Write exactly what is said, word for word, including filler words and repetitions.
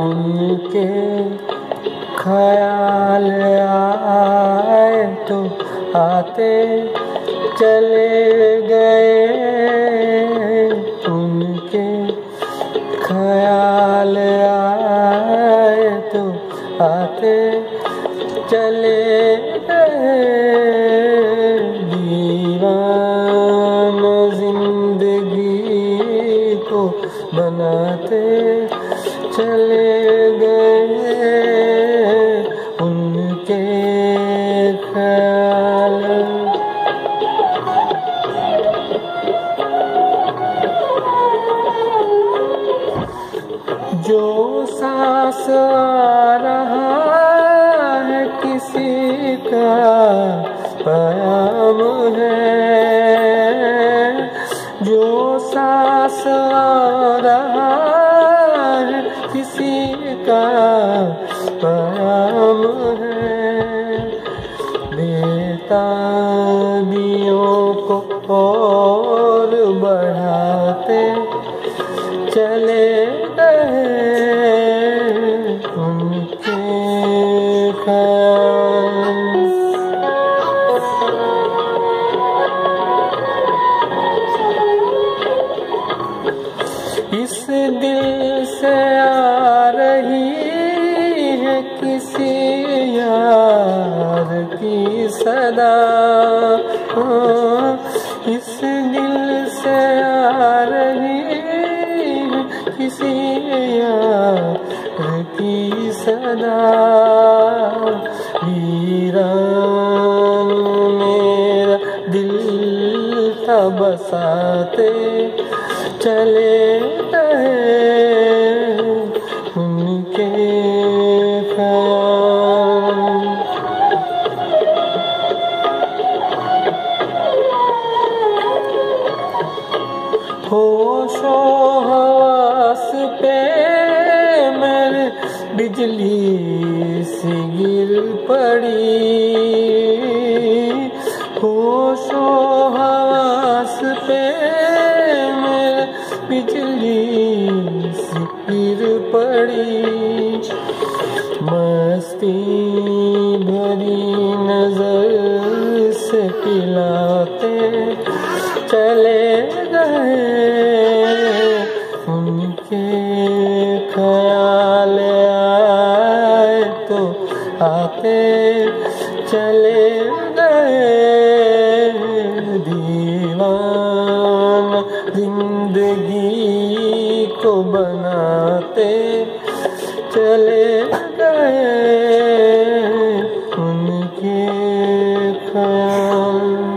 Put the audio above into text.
उनके ख्याल आए तो आते चले गए। उनके ख्याल आए तो आते चले गए। दीवान जिंदगी को बनाते चले गए। उनके ख्याल जो सांस आ रहा है किसी का प्याम है। जो सांस आ रहा है किसी का प्याम है। बेताबियों को और बढ़ाते चले गए। उनके ख्याल इस दिल से आ रही है किसी यार की सदा। इस दिल से आ रही है किसी यार की सदा। वीरान मेरा दिल था बसाते चले गए। उनके ख्याल होशो हवास पे मेरे बिजली सी गिर पड़ी। होशो हवास पे मेरे बिजली सी गिर पड़ी। मस्ती भरी नजर से पिलाते चले गए। उनके ख्याल आए तो आते चले गए। दीवान जिंदगी को बनाते चले गए। उनके ख्याल